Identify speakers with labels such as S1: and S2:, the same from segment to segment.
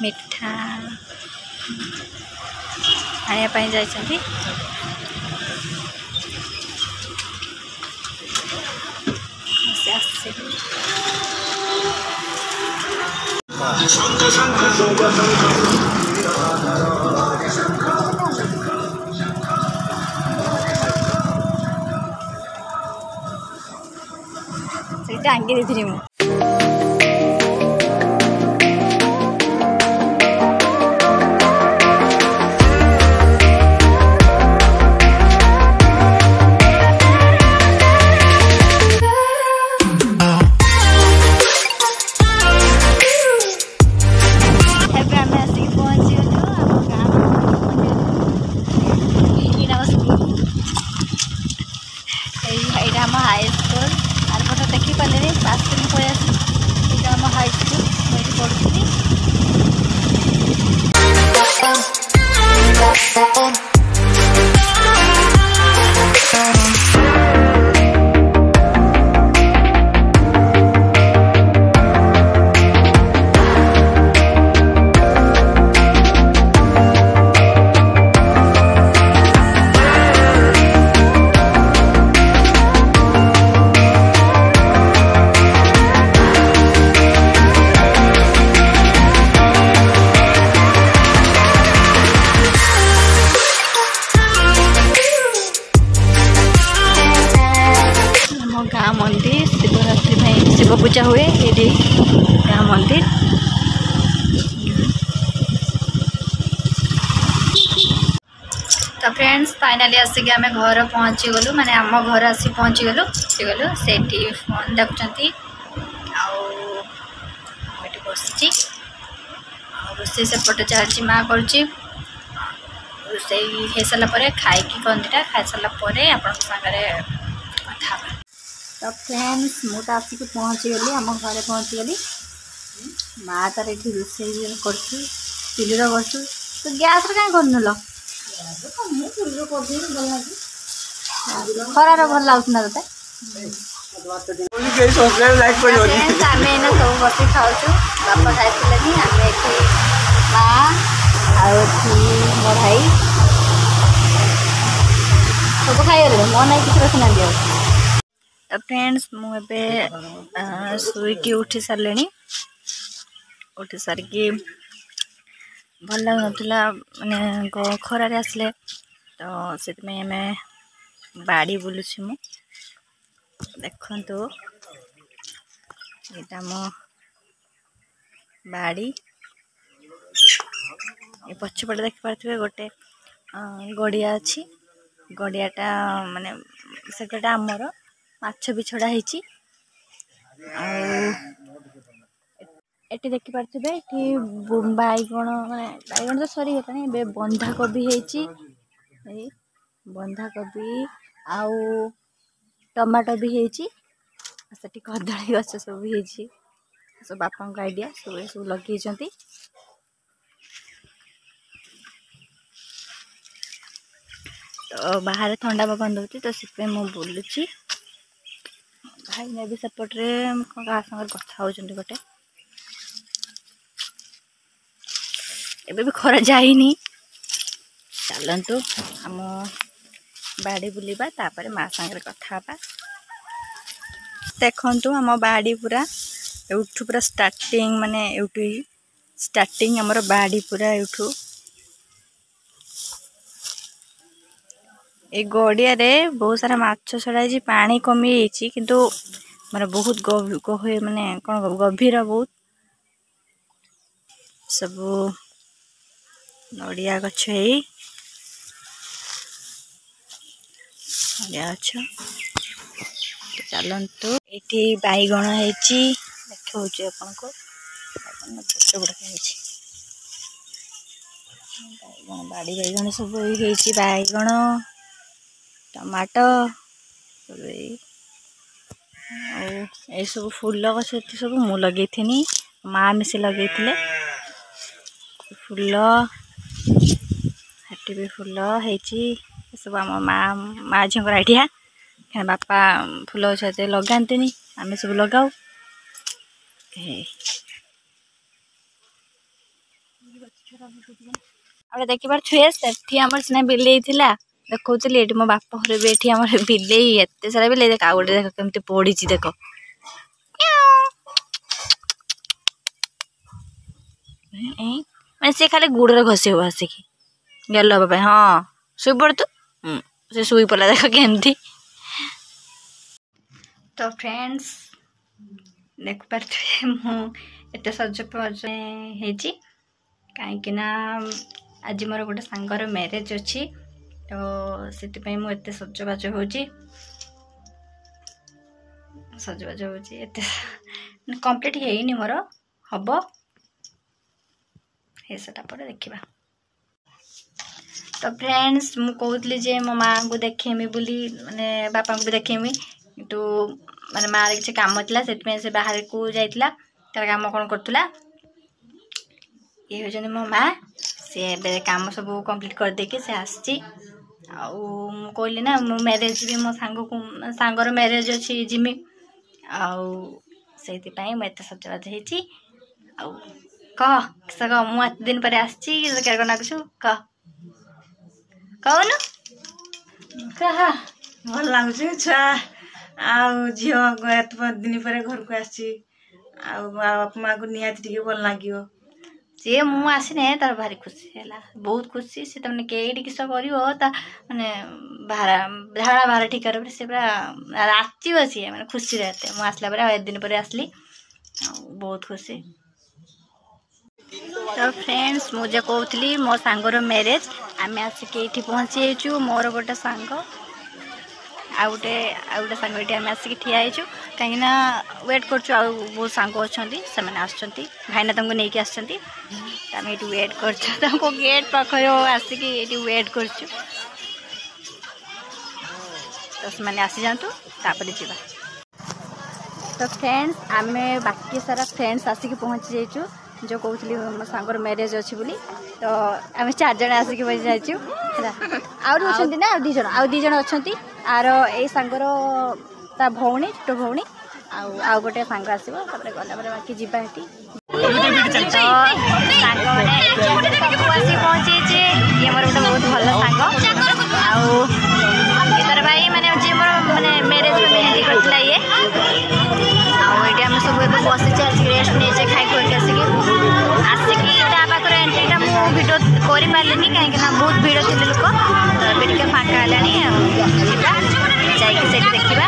S1: मिठा आने जाइए टांगी देती मुझे हाई स्कूल आर फोटो देखी पारे क्लास पलि आम हाई स्कूल मुझे पढ़ुी गाँ मंदिर शिवरात्रि में शिव पूजा हुए ये गाँ मंदिर तो फ्रेंड्स फाइनाली आसिक आम घर पहुँची गलु माने आम घर आसी पहुँची गलु से फोन देखुं आठ बस रोसे सेपटे चलती माँ करुच्ची रोसे हो सारापर खाई कंदीटा खाई सारापर आप कथा तो फ्रेंड्स मुझे आसिक पहुँची गली आम घर पहुँची गली माँ तार ये रोसे चुली कर तो गैस कहीं करनुल खरार भल लगुना ते आम एना सब बस खाऊ बापा खाई आम माँ मो भाई सब खाई मो ना किसी रखी ना तो फ्रेंड्स मुझे शुईकी उठी सारे उठी सारिकी भल लगुला माने खरारे आसले तो से आम बाड़ी बुलुची मु देखु यहाँ मो बाड़ी ये पछपटे देख पारे गोटे गड़िया अच्छी गड़ियाटा माने से गटा आमर माछ भी छड़ा होती एटी देखी पारे बैगण माने बैगण तो सरी गलानी बंधाकोबी होती बंधाकोबी आउ टमाटो भी होती से कदली गछ सब होती सब बापा आइडिया सब लगे तो बाहर ठंडा पवन दूसरी तो से बुलूची भाई ने भी सेपटे क्या सागर कथा होती गोटे एबे भी खरा जाइनी चलतु आम बाड़ी बुलवा तापर माँ सागर कथा देखु आम बाड़ी पूरा यूठू पूरा स्टार्टिंग माने यूठू स्टार्टिंग आमर बाड़ी पूरा यूठू ए गड़िया रे बहुत सारा माछ छड़ाई पानी कमी जाइए किंतु माने बहुत माने कौन गभीर बहुत सब नड़िया गछ नड़िया गछ तो चलतु ये बैगण देखा आपन को बड़े बड़े बैगण बाड़ी बैगण सब बैगण टमाटो ये सब फूल गछ सब मु लगे माँ मिसे लगे फूल हाटी भी फूल होती सब आम माँ माँ झील आइडिया क्या बापा फूल गछ लगाते आम सब लगाऊ आगे देखि पारे सेठी आम सीना बिले देखुली ये मो बाप घर भी ये आम बिले एत सारा बिले देख आ गए देख केमती पड़ी देख मैं सी खाली गुड़ घसी हो आसिकी गल हाँपाई हाँ शुई पड़ तू से शुई पड़ा देख केमती। तो फ्रेंड्स देख पारे मुझे सजपज कहीं आज मोर गोटे सांगर मैरेज अच्छी तो से मुझे सजबाज हो सजबाज हो कंप्लीट है मोर हम हे सारा पर देखा। तो फ्रेंड्स मु कहूली जे मो माँ को देखेमी बोली माने बापा को भी देखेमी तो माने माँ किसी काम था से बाहर को जाइला तार काम कौन करूला ये होजन मो माँ सी काम सब कंप्लीट कर देके से आसी कहली ना मो मैरेज भी मो सांगर मैरेज अच्छी जिमी आईपाई मुझे सजबाज हो कह मु एत दिन पर आसर नागुछु कह कहन
S2: कह भल लगुच छुआ झील एत दिन पर घर को आसी बापा माँ को निहाती भल लगे
S1: सी मुसने तार भारी खुशी है बहुत खुशी से तमने कई किस कर माने झाड़ा बाहर ठिकार से पूरा नाचब सी मैंने खुशी रहते मुझे आसला पर दिन पर आसली बहुत खुशी। तो फ्रेंड्स मुझे कहती मो सांगर मैरेज आम आसिक ये पहुँची मोर गोटे सांग आ गोटे सांग ये आम आसिक ठियाचु कहीं वेट कर बहुत सांग अच्छा से भाईना तुमको नहीं आम ये वेट कर गेट पाखे आसिक ये वेट कर तो से आसी जातु तापर जा। तो फ्रेंड्स आम बाकी सारा फ्रेंड्स आसिक पहुँची जाइचु जो कहती मो सांगर मैरेज अच्छी बोली तो आम 4 जन आसिक बस जाइचु आउरी ना आउ दी जन अच्छा आर ए सांगर ता भौणी छोट भौणी आउ गोटे सांग आसो गला बाकी जावा सांग मैंने सब आसिक पहुँचे ये मोर गोटे बहुत भल सांग आर भाई मैंने जी मोर मैंने मैरेज में मेहंदी करता ये ये आम सब बस रेस्ट नहीं खाई खुआक आसिक पाखे एंट्रीटा मुझे भिड कर पारे कहीं बहुत भिड़ थी लोक तो ये फाँका जा देखा।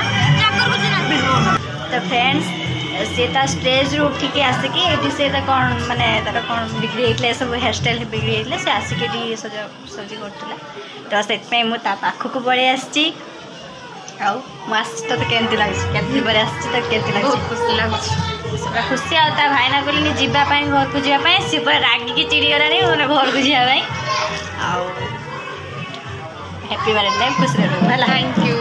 S1: तो फ्रेंड्स सी स्टेज रू उठिक आसिक से कौन माने तार कौन बिगड़ी होता सब हेयर स्टाइल बिगड़ी होता से आसिक सजी करूला तो से मुझे पाखक पड़े आसी तो केमती लगे पर आसी खुशी लगे खुशी आता भाईना कहली जीवाई घर को जावाई सी पूरा रागिकी चिड़ी गला मैंने घर को जावाई हैप्पी मैरिज लाइफ खुशी रहा थैंक यू।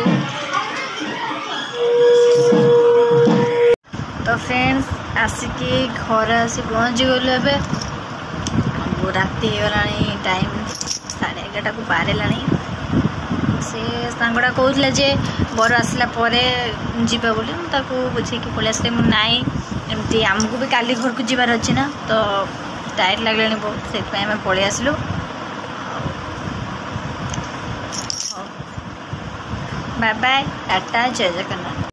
S1: तो फ्रेंड्स आसिक घर आसी पहुँची गलु ए राति होगा टाइम 11:30 को पार है से सांगड़ा कहला जे बर आसला जीवा बोली बुझे पलि आस नाई एमती आमको भी काली घर को जीवार अच्छी ना तो टायर्ड लगे बहुत से पलि आसलु बाय बाय टाटा जय जगन्नाथ।